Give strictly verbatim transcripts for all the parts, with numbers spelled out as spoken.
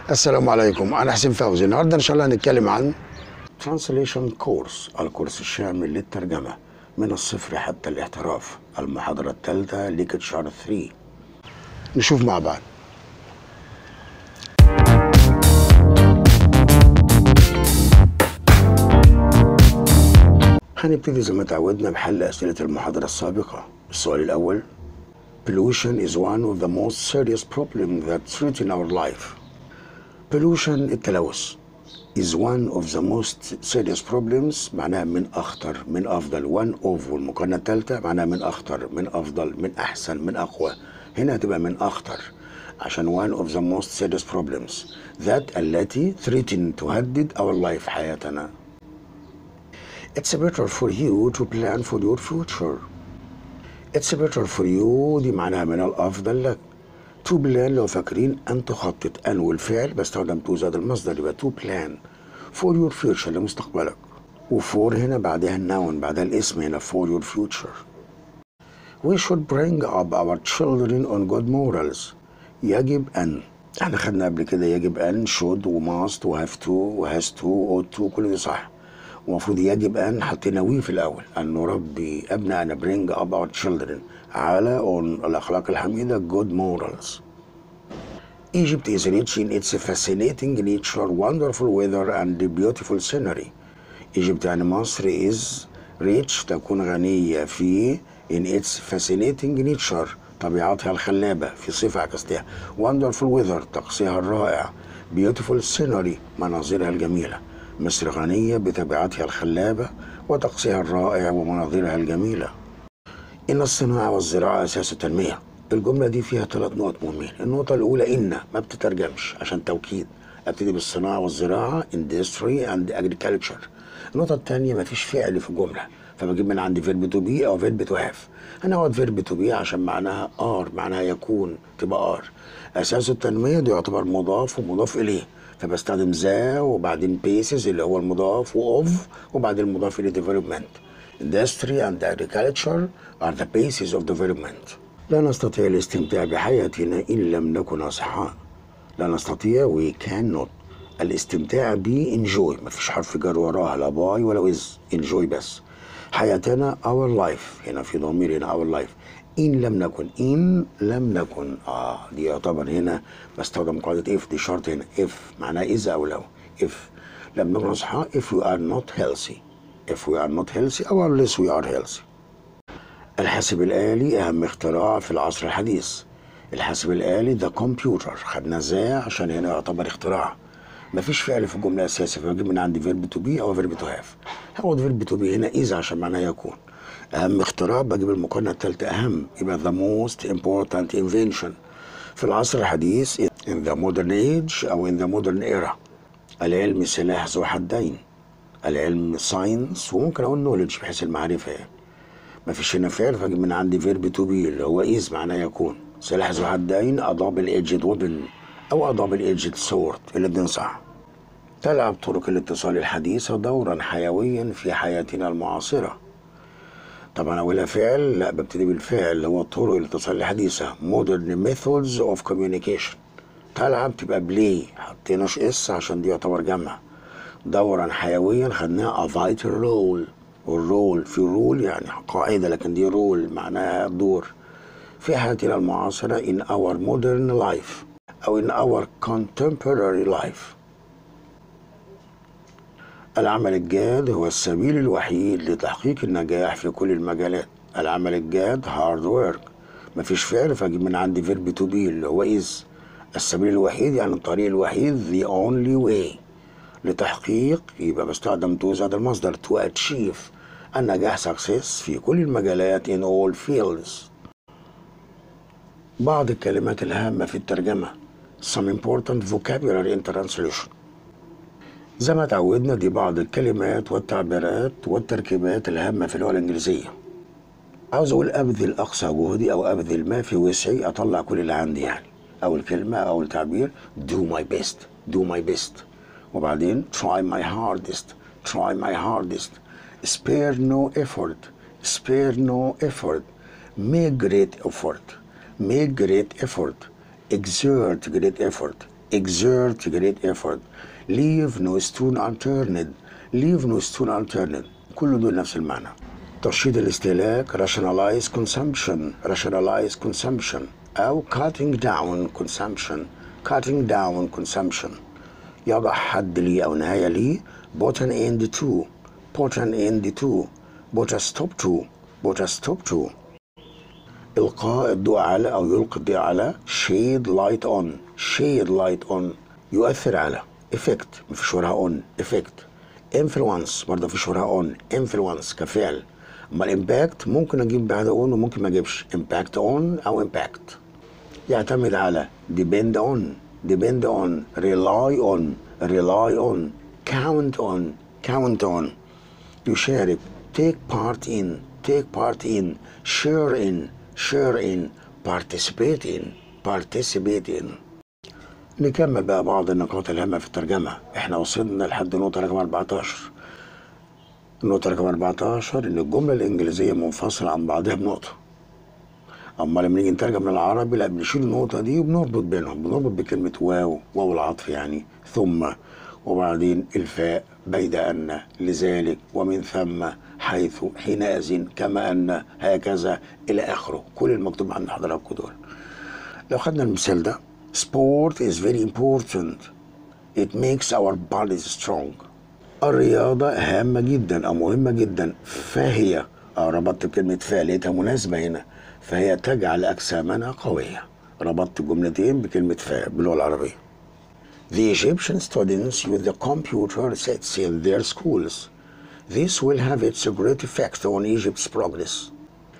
السلام عليكم، أنا حسين فوزي. النهارده إن شاء الله هنتكلم عن Translation Course، الكورس الشامل للترجمة من الصفر حتى الاحتراف، المحاضرة الثالثة لكتشار ثلاثة. نشوف مع بعض. هنبتدي زي ما تعودنا بحل أسئلة المحاضرة السابقة. السؤال الأول: Pollution is one of the most serious problems that threaten our life. Pollution التلوث is one of the most serious problems معناها من أخطر، من أفضل. one of والمقارنة الثالثة معناها من أخطر، من أفضل، من أحسن، من أقوى. هنا هتبقى من أخطر عشان one of the most serious problems that التي threaten تهدد our life حياتنا. It's better for you to plan for your future. It's better for you دي معناها من الأفضل لك. to plan لو فاكرين أن تخطط، أن والفعل بستخدم to زاد المصدر يبقى to plan for your future لمستقبلك. وفور هنا بعدها النون، بعدها الاسم هنا for your future. We should bring up our children on good morals. يجب أن، احنا خدنا قبل كده يجب أن should و must و have to و has to و ought to، كل دي صح. ومفروض يجب أن حطينا we في الأول، أن نربي أبنائنا bring up our children على الأخلاق الحميدة good morals. Egypt is rich in its fascinating nature, wonderful weather and beautiful scenery. Egypt يعني مصر is rich تكون غنية في in its fascinating nature طبيعتها الخلابة، في صفة عكستها. wonderful weather طقسها الرائع، beautiful scenery مناظرها الجميلة. مصر غنية بطبيعتها الخلابة وطقسها الرائع ومناظرها الجميلة. إن الصناعة والزراعة أساس التنمية. الجملة دي فيها ثلاث نقط مهمين. النقطة الأولى إن ما بتترجمش عشان توكيد، أبتدي بالصناعة والزراعة industry and agriculture. النقطة الثانية مفيش فعل في الجملة، فبجيب من عندي verb to be أو verb to have. هناخد verb to be عشان معناها are، معناها يكون، تبقى are. أساس التنمية ده يعتبر مضاف ومضاف إليه، فبستخدم ذا وبعدين basis اللي هو المضاف وأوف وبعدين المضاف إليه development. Industry and agriculture are the basis of development. لا نستطيع الاستمتاع بحياتنا إن لم نكن أصحاء. لا نستطيع we cannot الاستمتاع ب enjoy، مفيش حرف جر وراها لا باي ولا with، enjoy بس. حياتنا our life، هنا في ضمير هنا our life. إن لم نكن، إن لم نكن آه دي يعتبر هنا بستخدم قاعدة if، دي شرط هنا if معناها إذا أو لو. if لم نكن أصحاء if we are not healthy، if we are not healthy أو unless we are healthy. الحاسب الآلي أهم اختراع في العصر الحديث. الحاسب الآلي the computer، خدنا ذا عشان هنا يعتبر اختراع. مفيش فعل في الجملة أساسي، فبجيب من عندي verb to be أو verb to have. هاخد verb to be هنا إذا عشان معناه يكون. أهم اختراع بجيب المقارنة الثالثة أهم، يبقى the most important invention في العصر الحديث in the modern age أو in the modern era. العلم سلاح ذو حدين. العلم science وممكن أقول knowledge بحيث المعرفة يعني. مفيش هنا فعل فاجيب من عندي verb to be اللي هو is معناه يكون. سلاح ذو حدين a double edged weapon أو a double edged sword، الاتنين صح. تلعب طرق الاتصال الحديثة دورا حيويا في حياتنا المعاصرة. طبعا أولها فعل، لا ببتدي بالفعل اللي هو طرق الاتصال الحديثة modern methods of communication. تلعب تبقى play، حطيناش اس عشان دي يعتبر جمع. دورا حيويا خدناها a vital role، والرول في رول يعني قاعدة، لكن دي رول معناها دور في حياتنا المعاصرة in our modern life أو in our contemporary life. العمل الجاد هو السبيل الوحيد لتحقيق النجاح في كل المجالات. العمل الجاد hard work، مفيش فعل فاجيب من عندي verb to be اللي هو is. السبيل الوحيد يعني الطريق الوحيد the only way لتحقيق، يبقى بستخدم to زائد المصدر to achieve النجاح success في كل المجالات in all fields. بعض الكلمات الهامة في الترجمة some important vocabulary in translation. زي ما تعودنا دي بعض الكلمات والتعبيرات والتركيبات الهامة في اللغة الإنجليزية. عاوز أقول أبذل أقصى جهدي أو أبذل ما في وسعي، أطلع كل اللي عندي يعني. أول كلمة أو التعبير do my best، do my best. وبعدين try my hardest، try my hardest. spare no effort، spare no effort. make great effort، make great effort. exert great effort، exert great effort. leave no stone unturned. leave no stone unturned. كل دول نفس المعنى. ترشيد الاستهلاك rationalize consumption. rationalize consumption أو cutting down consumption. cutting down consumption. يضع حد لي أو نهاية لي. put an end to. put an end to. put a stop to. put a stop to. إلقاء الضوء على أو يلقي الضوء على. shade light on. shade light on. يؤثر على. effect مفيش وراها on. effect. influence برضه مفيش وراها on. influence كفعل. أما الإمباكت ممكن أجيب بعد on وممكن ما أجيبش. impact on أو impact. يعتمد على. depend on. depend on. rely on. rely on. count on. count on. يشارك. take part in. take part in. share in. share in. participate in. participate in. نكمل بقى بعض النقاط الهامة في الترجمة. احنا وصلنا لحد نقطة رقم أربعتاشر. النقطة رقم أربعتاشر إن الجملة الإنجليزية منفصلة عن بعضها بنقطة. أما لما نيجي نترجم من العربي لا بنشيل النقطة دي وبنربط بينهم، بنربط بكلمة واو، واو العطف يعني، ثم وبعدين الفاء، بيد أن، لذلك، ومن ثم، حيث، حينئذ، كما أن، هكذا إلى آخره. كل المكتوب عند حضراتكم دول. لو خدنا المثال ده sport is very important. it makes our bodies strong. الرياضة هامة جدا أو مهمة جدا، فهي ربطت بكلمة فا لقيتها مناسبة هنا، فهي تجعل أجسامنا قوية. ربطت جملتين بكلمة فا باللغة العربية. The Egyptian students use the computer sets in their schools. This will have its great effect on Egypt's progress.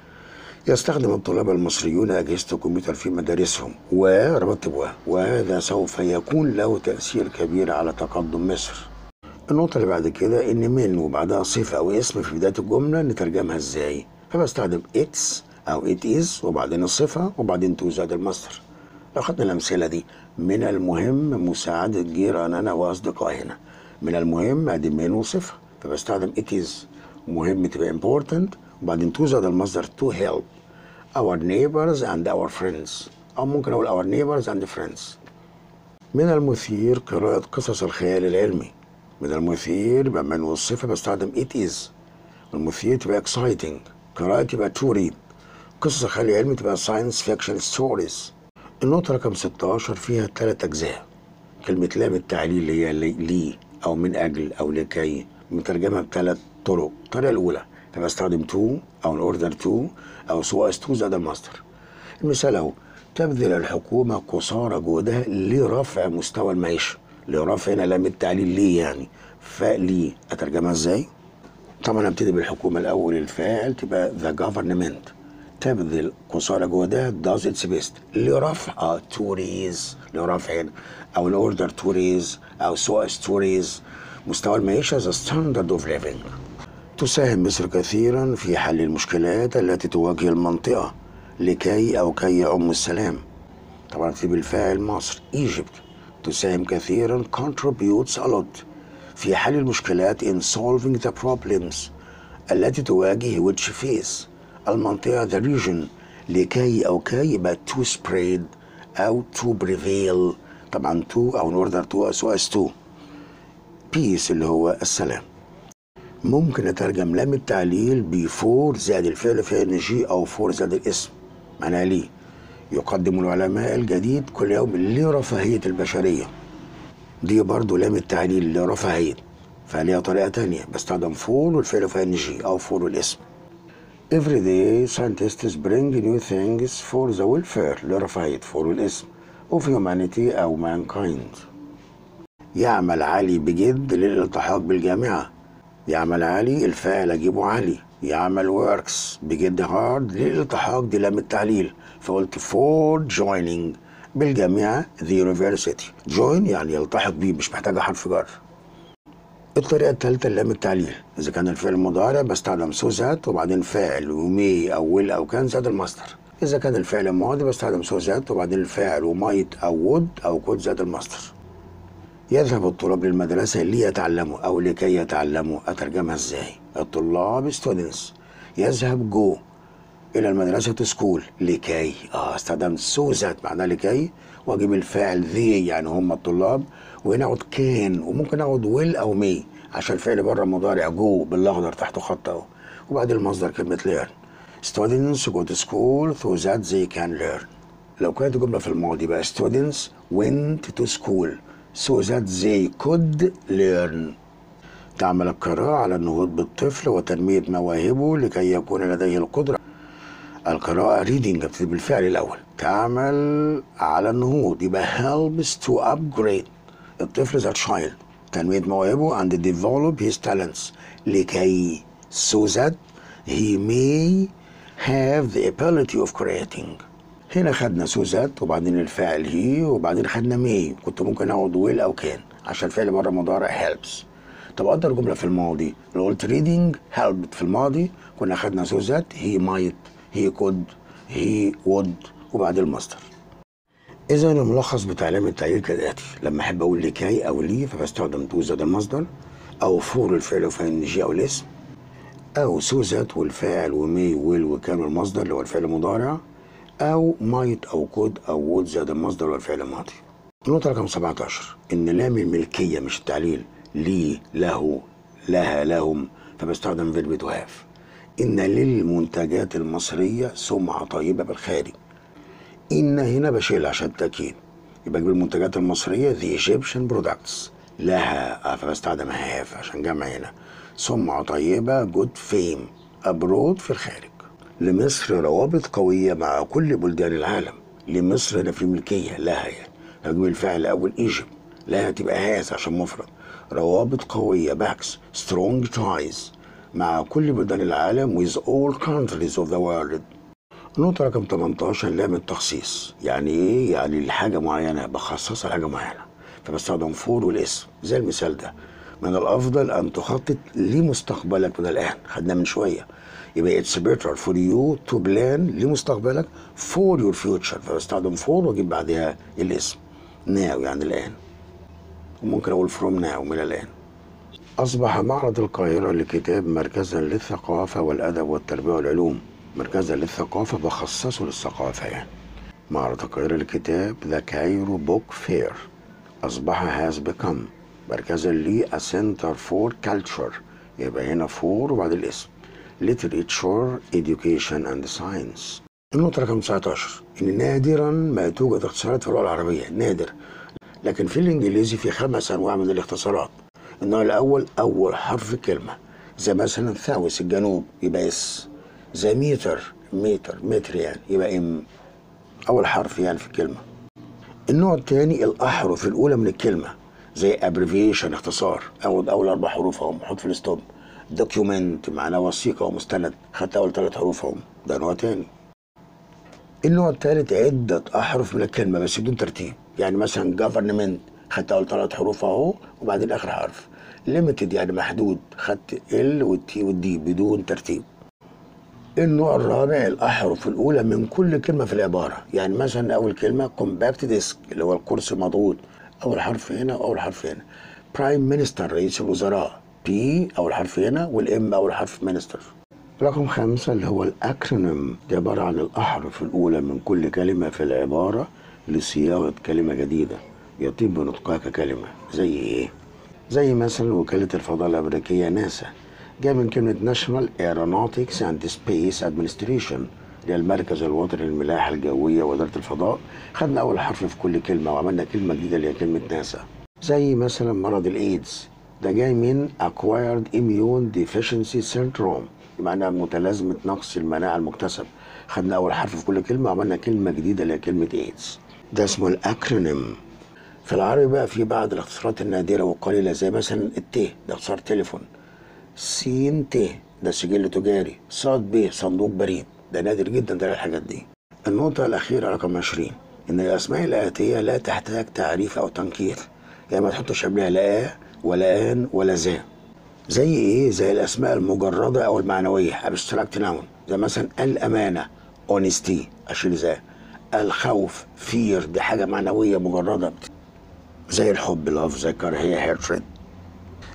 يستخدم الطلاب المصريون أجهزة الكمبيوتر في مدارسهم، وربطت بها، وهذا سوف يكون له تأثير كبير على تقدم مصر. النقطة اللي بعد كده إن من وبعدها صفة أو اسم في بداية الجملة نترجمها إزاي؟ فبستخدم it's أو it is وبعدين الصفة وبعدين to زائد المصدر. لو خدنا الأمثلة دي، من المهم مساعدة جيراننا وأصدقائنا. من المهم أدي من وصفة، فبستخدم it is. مهم تبقى important وبعدين to زائد المصدر to help our neighbors and our friends، أو ممكن أقول our neighbors and friends. من المثير قراءة قصص الخيال العلمي. من المثير يبقى من والصفة بستخدم it is. المثير تبقى exciting، قراءة تبقى to read. قصص الخيال العلمي تبقى science fiction stories. النقطة رقم ستاشر فيها ثلاث أجزاء. كلمة لام التعليل اللي هي لي أو من أجل أو لكي، مترجمة بثلاث طرق. الطريقة الأولى فبستخدم to أو order to أو so as to زائد المصدر. المثال أهو، تبذل الحكومة قصارى جهدها لرفع مستوى المعيشة. لرفع هنا لام التعليل ليه يعني، فلي أترجمها إزاي؟ طبعا هبتدي بالحكومة الأول، الفاعل تبقى the government. تبذل قصارى جهدها does its best لرفع to raise، لرفع أو order to raise أو so as to raise مستوى المعيشة the standard of living. تساهم مصر كثيرا في حل المشكلات التي تواجه المنطقة لكي أو كي يعم السلام. طبعا في بالفاعل مصر Egypt. تساهم كثيرا contributes a lot في حل المشكلات in solving the problems التي تواجه which face المنطقة the region لكي أو كي يبقى to spread أو to prevail. طبعا to أو order to so as to. peace اللي هو السلام. ممكن أترجم لام التعليل بفور زائد الفعل في ان جي أو فور زائد الاسم. معناها ليه؟ يقدم العلماء الجديد كل يوم لرفاهية البشرية. دي برضو لام التعليل لرفاهية، فليها طريقة تانية بستخدم فور والفعل في ان جي أو فور والاسم. Every day scientists bring new things for the welfare لرفاهية فور والاسم of humanity أو mankind. يعمل علي بجد للالتحاق بالجامعة. يعمل علي الفاعل أجيبه علي. يعمل works بجد hard للالتحاق دي لام التعليل، فقلت for joining بالجامعة the university. join يعني يلتحق بيه، مش محتاجة حرف جر. الطريقة الثالثة لام التعليل، إذا كان الفعل مضارع بستخدم so that وبعدين فاعل ومي أو will أو كان زائد المصدر. إذا كان الفعل ماضي بستخدم so that وبعدين الفاعل ومايت أو would أو could زائد المصدر. يذهب الطلاب للمدرسة ليتعلموا أو لكي يتعلموا. أترجمها إزاي؟ الطلاب students. يذهب go إلى المدرسة سكول لكي اه استخدمت سو ذات معناه لكي، واجيب الفاعل ذي يعني هم الطلاب، وهنا اقعد كان وممكن اقعد ويل او مي عشان الفعل بره المضارع جو بالاخضر تحته خط اهو، وبعد المصدر كلمة learn. Students go to school so that they can learn. لو كانت الجملة في الماضي بقى students went to school so that they could learn. تعمل القراءة على النهوض بالطفل وتنمية مواهبه لكي يكون لديه القدرة. القراءة reading بتبتدي بالفعل الأول. تعمل على النهوض يبقى helps to upgrade الطفل ذا child تنمية مواهبه and develop his talents لكي so that he may have the ability of creating. هنا خدنا so that وبعدين الفاعل هي وبعدين خدنا may، كنت ممكن اقعد will او كان عشان الفعل بره مضارع helps. طب اقدر جملة في الماضي لو قلت reading helped في الماضي كنا خدنا so that he might he could he would وبعد المصدر. إذا الملخص بتاع علامة التعليل كالآتي: لما أحب أقول لكي أو لي فبستخدم تو زاد المصدر، أو فور الفعل وفاعل جي أو الاسم، أو سو ذات والفاعل ومي ويل وكان المصدر اللي هو الفعل المضارع، أو مايت أو كود أو وود زاد المصدر اللي هو الفعل الماضي. النقطة رقم سبعتاشر إن لام الملكية مش التعليل لي له لها لهم فبستخدم فيرب تو هاف. إن للمنتجات المصرية سمعة طيبة بالخارج. إن هنا بشيل عشان التأكيد يبقى أجيب المنتجات المصرية the Egyptian products لها فبستخدم have عشان جمع هنا. سمعة طيبة good fame abroad في الخارج. لمصر روابط قوية مع كل بلدان العالم. لمصر هنا في ملكية لها يعني أجيب الفعل الأول Egypt لها تبقى has عشان مفرد. روابط قوية باكس strong ties مع كل بلدان العالم with all countries of the world. النقطة رقم تمنتاشر لام التخصيص. يعني ايه؟ يعني لحاجة معينة بخصصها لحاجة معينة فبستخدم فور والاسم زي المثال ده: من الأفضل أن تخطط لمستقبلك من الآن، خدناه من شوية. يبقى it's better for you to plan لمستقبلك for your future فبستخدم فور واجيب بعدها الاسم now يعني الآن، وممكن أقول from now من الآن. أصبح معرض القاهرة للكتاب مركزا للثقافة والأدب والتربية والعلوم. مركزا للثقافة بخصصه للثقافة يعني. معرض القاهرة للكتاب ذا كايرو بوك فير أصبح has become مركزا ل a center for culture يبقى هنا for وبعد الاسم literature education and science. النقطة رقم تسعتاشر إن نادرا ما توجد اختصارات في اللغة العربية، نادر، لكن في الإنجليزي في خمس أنواع من الاختصارات. النوع الأول أول حرف كلمة زي مثلا ثاوس الجنوب يبقى اس، زي متر متر متر يعني يبقى ام، أول حرف يعني في الكلمة. النوع الثاني الأحرف الأولى من الكلمة زي abbreviation اختصار، أو أول أربع حروف أهم حط في الستوب. document معناه وثيقة ومستند، خدت أول ثلاث حروف أهم، ده نوع تاني. النوع الثالث عدة أحرف من الكلمة بس بدون ترتيب، يعني مثلا government خدت أول ثلاث حروف أهو وبعدين آخر حرف. limited يعني محدود، خدت ال والتي والدي بدون ترتيب. النوع الرابع الأحرف الأولى من كل كلمة في العبارة، يعني مثلا أول كلمة compact desk اللي هو الكرسي مضغوط، أول حرف هنا وأول حرف هنا. برايم مينستر رئيس الوزراء، بي أول حرف هنا والإم أول حرف مينستر. رقم خمسة اللي هو الأكرونيم، دي عبارة عن الأحرف الأولى من كل كلمة في العبارة لصياغة كلمة جديدة يطيب نطقها ككلمة. زي إيه؟ زي مثلا وكالة الفضاء الأمريكية ناسا، جاء من كلمة National Aeronautics and Space Administration اللي هي المركز الوطني للملاحة الجوية وإدارة الفضاء. خدنا أول حرف في كل كلمة وعملنا كلمة جديدة اللي هي كلمة ناسا. زي مثلا مرض الإيدز، ده جاي من Acquired Immune Deficiency Syndrome بمعنى متلازمة نقص المناعة المكتسب. خدنا أول حرف في كل كلمة وعملنا كلمة جديدة اللي هي كلمة إيدز، ده اسمه الأكرونيم. في العربي بقى في بعض الاختصارات النادرة والقليلة زي مثلا الت ده اختصار تليفون، سين ت ده سجل تجاري، صاد ب صندوق بريد، ده نادر جدا ده الحاجات دي. النقطة الأخيرة رقم عشرين إن الأسماء الآتية لا تحتاج تعريف أو تنكير، يعني ما تحطش قبلها لا ولا آن ولا ذا. زي إيه؟ زي الأسماء المجردة أو المعنوية abstract noun، زي مثلا الأمانة honesty أشيل ذا. الخوف fear دي حاجة معنوية مجردة، زي الحب love، زي الكراهية hatred.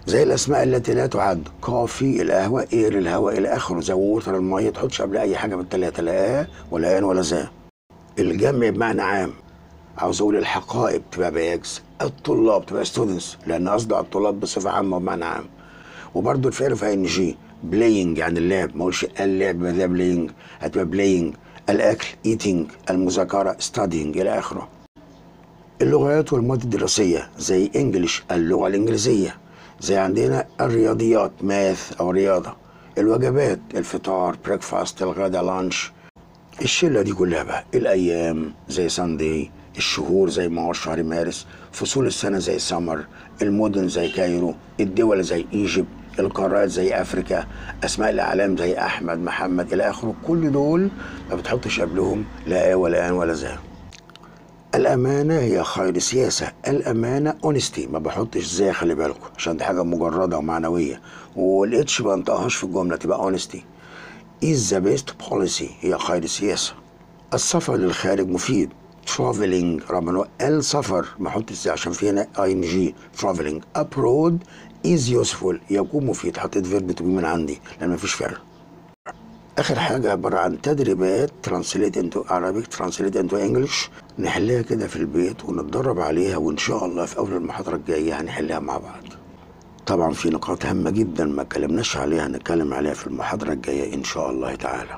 زي الاسماء التي لا تعد: كوفي القهوه، اير الهواء الى اخره. زي ووتر الميه، تحطش قبل اي حاجه من التلاته، لا اه ولا ان ولا ذا. الجمع بمعنى عام، عاوز اقول الحقائب تبقى باكس، الطلاب تبقى ستودنتس لان قصدي على الطلاب بصفه عامه وبمعنى عام. وبرده الفعل في ان جي، بلاينج يعني اللعب، ما اقولش اللعب ده بلاينج، هتبقى بلاينج. الاكل ايتينج، المذاكره ستادينج الى اخره. اللغات والمواد الدراسيه زي انجلش اللغه الانجليزيه. زي عندنا الرياضيات ماث او رياضه. الوجبات الفطار بريكفاست، الغدا لانش. الشله دي كلها بقى. الايام زي ساندي، الشهور زي مارس شهر مارس، فصول السنه زي سمر، المدن زي كايرو، الدول زي ايجيبت، القارات زي افريكا، اسماء الاعلام زي احمد محمد الى اخره. كل دول ما بتحطش قبلهم لا ا ولا ان ولا ذا. الامانه هي خير سياسه. الامانه اونستي، ما بحطش زي، خلي بالكم عشان دي حاجه مجرده ومعنويه، والاتش ما انطقهاش في الجمله، تبقى اونستي. is the best policy، هي خير سياسه. السفر للخارج مفيد. traveling رغم انه السفر ما احطش زي عشان في هنا اي ان جي. traveling abroad is useful، يكون مفيد. حطيت فيرب تو بي من عندي لان ما فيش فعل. اخر حاجه عباره عن تدريبات translate into Arabic translate into English، نحلها كده في البيت ونتدرب عليها، وان شاء الله في اول المحاضره الجايه هنحلها مع بعض. طبعا في نقاط هامه جدا ما اتكلمناش عليها، هنتكلم عليها في المحاضره الجايه ان شاء الله تعالى.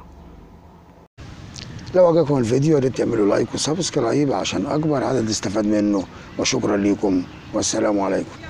لو عجبكم الفيديو يا ريت تعملوا لايك وسبسكرايب عشان اكبر عدد يستفاد منه، وشكرا لكم والسلام عليكم.